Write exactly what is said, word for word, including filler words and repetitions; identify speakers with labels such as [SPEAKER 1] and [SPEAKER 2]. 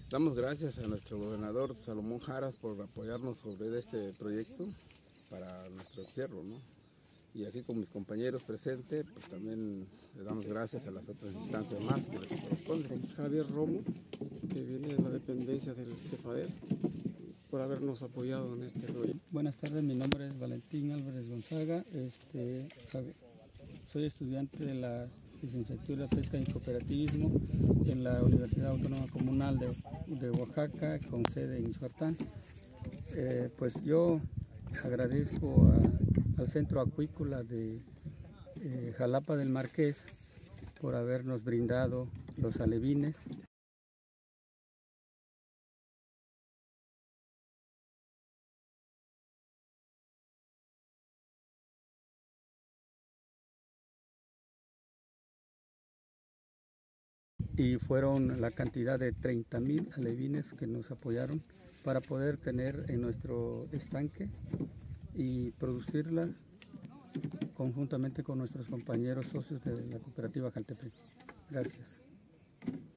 [SPEAKER 1] Damos gracias a nuestro gobernador Salomón Jaras por apoyarnos sobre este proyecto para nuestro cierro, ¿no? Y aquí con mis compañeros presentes, pues también le damos gracias a las otras instancias más que les corresponden.
[SPEAKER 2] Javier Romo, que viene de la dependencia del CEFADER, por habernos apoyado en este proyecto.
[SPEAKER 3] Buenas tardes, mi nombre es Valentín Álvarez Gonzaga, este, soy estudiante de la licenciatura de Pesca y Cooperativismo en la Universidad Autónoma Comunal de, de Oaxaca, con sede en Ixhuatán. Eh, pues yo agradezco a, al Centro Acuícola de eh, Jalapa del Marqués por habernos brindado los alevines. Y fueron la cantidad de treinta mil alevines que nos apoyaron para poder tener en nuestro estanque y producirla conjuntamente con nuestros compañeros socios de la cooperativa Jaltepec. Gracias.